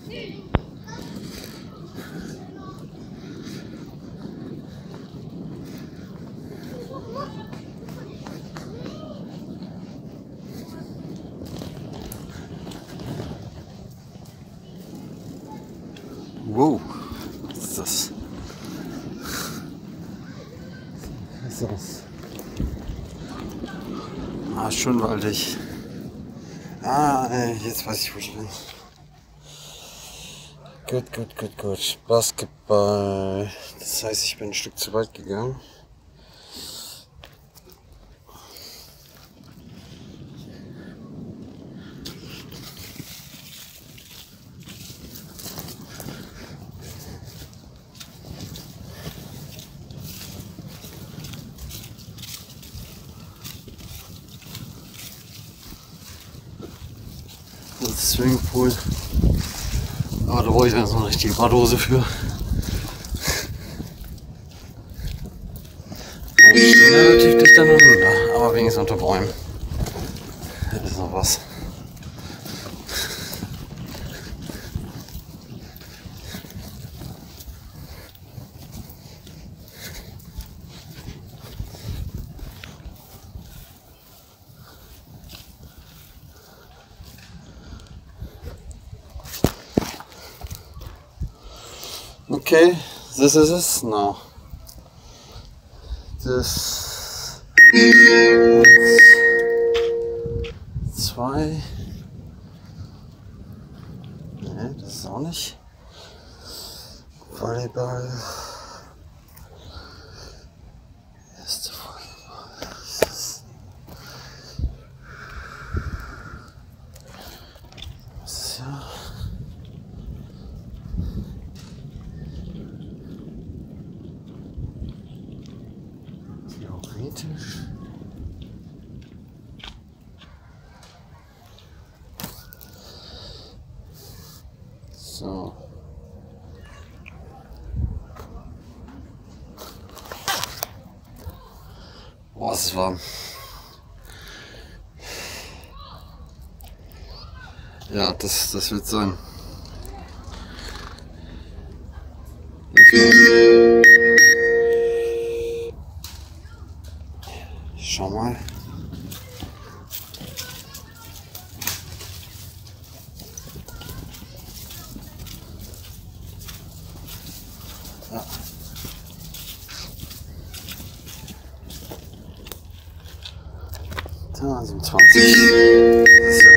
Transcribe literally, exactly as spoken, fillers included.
Wow, was ist das? Was ist das? Ah, schön waldig. Ah, jetzt weiß ich, wo ich bin. Gut, gut, gut, gut. Basketball. Das heißt, ich bin ein Stück zu weit gegangen. Das ist Swimmingpool. Aber da brauche ich jetzt noch eine richtige Badehose für. Ich stehe relativ dicht aneinander, aber wenigstens unter Bäumen. Das ist noch was. Okay, this is it now. Das zwei. Ne, das ist auch nicht. Volleyball. Erste Volleyball. Das ist ja. Theoretisch. So. Boah, es ist warm. Ja, das, das wird sein. Schau mal. Ja. Da siebenundzwanzig. Das ist ja